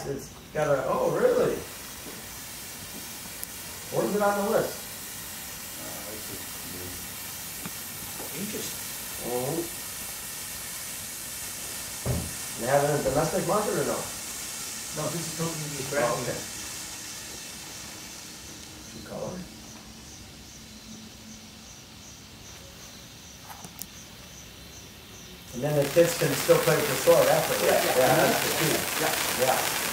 it's got a, oh really? Where's it on the list? Interesting. They have it in the domestic market or no? No, this is totally geographic. Oh, okay. Two color. And then the kids can still play with the sword after. Yeah, that's the key. Yeah. Yeah.